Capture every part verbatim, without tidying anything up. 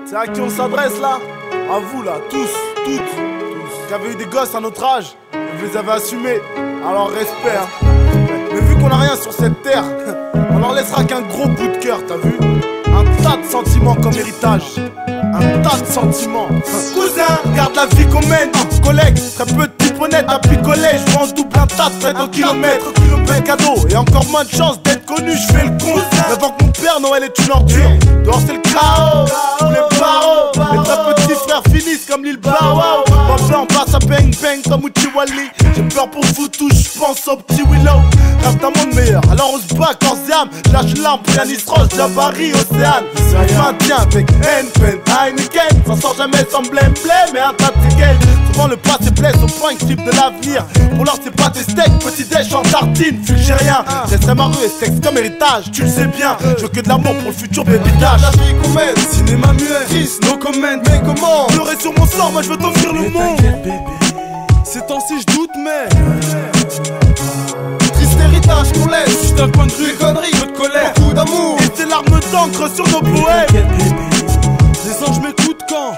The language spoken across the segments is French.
C'est à qui on s'adresse là? À vous là, tous, toutes, tous, qui avez eu des gosses à notre âge, et vous les avez assumés, alors respect hein. Mais vu qu'on a rien sur cette terre, on leur laissera qu'un gros bout de cœur, t'as vu? Un tas de sentiments comme héritage, un tas de sentiments. Cousin, regarde la vie qu'on mène, collègue, très peu de types honnêtes, depuis collège, je en double un tas de tête au kilomètre. Plein cadeau et encore moins de chance d'être connu, je fais le con. Avant que mon père Noël est une ordure, dehors c'est le chaos, tous les barreaux, les très petits frères finissent comme l'île Bao. Papa on passe à bang bang comme Uchiwali. J'ai peur pour vous tous, je pense au petit Willow. Rêve d'un monde meilleur, alors on se bat corps et âme. Lâche l'arme, pianiste roche, Jabari, Océane. Indien avec N, Pen, Heineken. Ça sort jamais sans blême blême et un tas de séquelles. Souvent le passé blesse au point clip de l'avenir. Pour l'heure c'est pas tes steaks, petit déj en tartine. Fulgérien, laisserai ma rue et sexe comme héritage. Tu le sais bien, je veux que de l'amour pour le futur baby dash. La vie qu'on mène, cinéma muet, triste, no comment. mais comment Pleurer sur mon sort, moi je veux t'offrir le monde. Ces temps-ci je doute mais triste héritage qu'on laisse, juste un coin de rue, des conneries, peu de colère, beaucoup d'amour et tes larmes d'encre sur nos poèmes. Les anges m'écoutent quand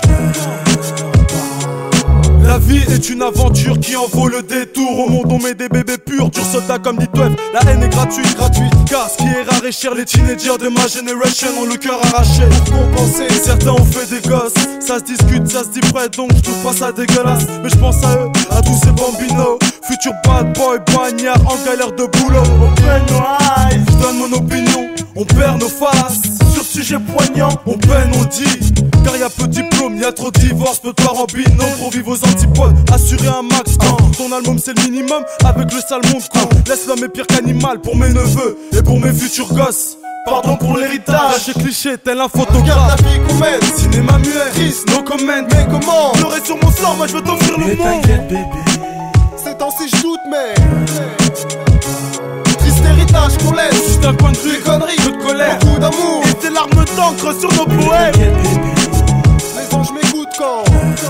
la vie est une aventure qui en vaut le détour. Au monde on met des bébés purs, dur soldat comme dit Twelve. La haine est gratuite, gratuite. Car ce qui est rare et cher, les teenagers de ma génération ont le cœur arraché. pour compenser. Certains ont fait des gosses, ça se discute, ça se dit près, donc je trouve pas ça dégueulasse. Mais je pense à eux, à tous ces bambinos, futur bad boy, bagnard en galère de boulot. Open nos eyes, je donne mon opinion, on perd nos faces. Sur sujet poignant, on peine, on dit. Car y'a peu de diplôme, y'a trop de divorces, peu de parents binômes. Pour vivre aux antipodes, assurer un max quand ton album c'est le minimum, avec le sale monde con. Laisse l'homme est pire qu'animal pour mes neveux et pour mes futurs gosses. Pardon pour l'héritage, lâcher cliché tel un Regarde photographe. la vie qu'on mène, Cinéma muet, triste, no comment. mais comment Pleurer sur mon sort, moi je veux t'offrir le monde. Ces temps-ci je doute mais triste héritage qu'on laisse, Juste un coin de rue, des conneries, peu de colère, beaucoup d'amour, et tes larmes d'encre sur nos poèmes. les anges m'écoutent quand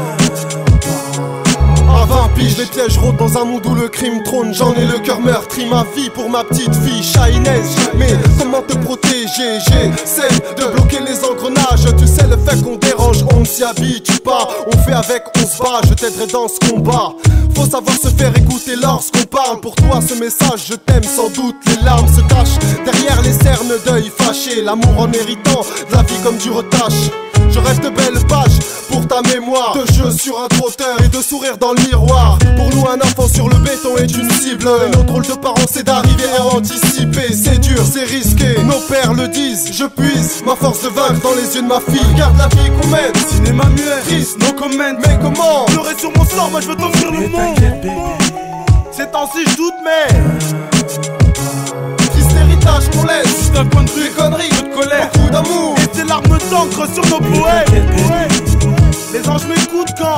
à vingt piges, les pièges rôdent dans un monde où le crime trône. J'en ai le cœur meurtri, ma vie pour ma petite fille Shainez. Mais comment te protéger? J'essaie de bloquer les engrenages. Tu sais le fait qu'on dérange, on ne s'y habitue pas. On fait avec, on se bat, je t'aiderai dans ce combat. Faut savoir se faire écouter lorsqu'on parle. Pour toi ce message, je t'aime sans doute. Les larmes se cachent derrière les cernes d'œil fâchés. L'amour en héritant de la vie comme du retache. Je rêve de belles pages pour ta mémoire, de jeux sur un trotteur et de sourire dans le miroir. Pour nous un enfant sur le béton est une cible, et notre rôle de parents c'est d'arriver à anticiper. C'est dur, c'est risqué, nos pères le disent. Je puise ma force de vaincre dans les yeux de ma fille. Regarde la vie qu'on mène, Cinéma muet, triste, no comment. mais comment Pleurer sur mon sort, moi je veux t'offrir le monde. Ces temps-ci je doute mais triste héritage qu'on laisse, juste un coin de rue, des conneries, peu de colère, beaucoup d'amour, et tes larmes d'encre sur nos poèmes. Les anges m'écoutent quand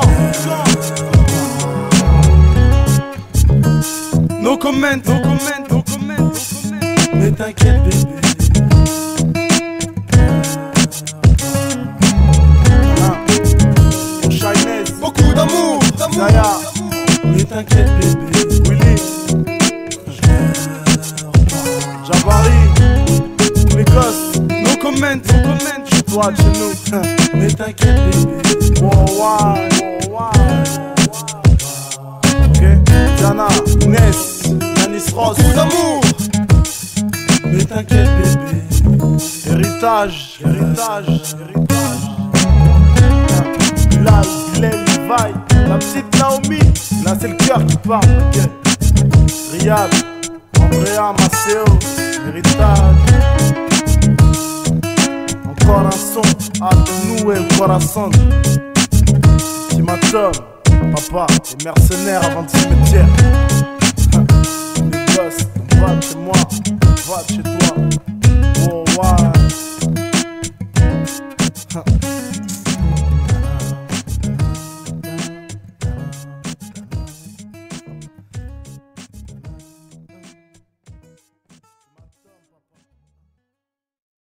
No comment, no comment, no comment, no comment. Mais t'inquiète bébé. Voilà. Shainez, beaucoup d'amour, d'amour, Zaya. d'amour. Mais t'inquiète bébé. Willy, Jabari, les gosses. No comment, no comment. Chez toi, chez nous. Mais t'inquiète bébé. Wow, wow, wow, ok, Diana, Inès, Yanis Ross. Beaucoup d'amour, Mais t'inquiète bébé. Héritage, héritage, héritage. Bilal, Bilal, Levi, la petite Naomi. Là c'est le cœur qui parle, ok. Riyad, Andrea, Maceo, héritage. Encore un son, à nous et le corazon. Timatom, papa, les mercenaires avant le cimetière. Les gosses, on va chez moi, on va chez toi. Oh, wow.